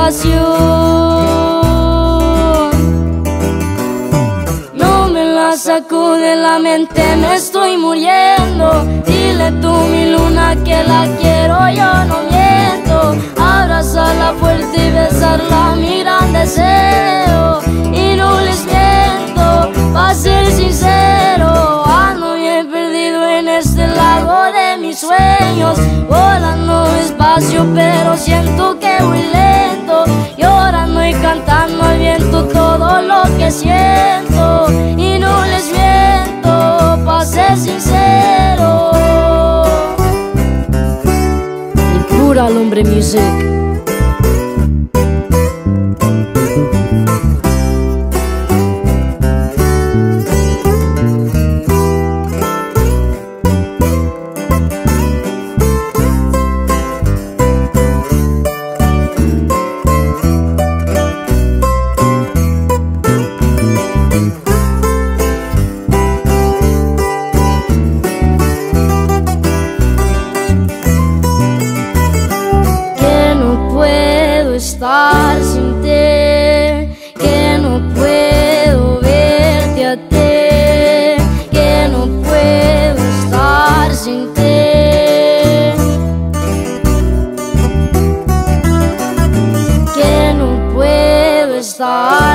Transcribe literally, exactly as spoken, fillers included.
pasión. No me la saco de la mente, me estoy muriendo. Dile tú, mi luna, que la quiero, yo no miento. Abrazarla fuerte y besarla, mi gran deseo. Y no les miento, pa' ser sincero, ando bien perdido en este lago de mis sueños. Volando despacio, pero siento que voy lento. Llorando y cantando al viento todo lo que siento. Y no les miento, pa' ser sincero. Y pura Lumbre Music. Estar sin ti, que no puedo verte a ti, que no puedo estar sin ti, que no puedo estar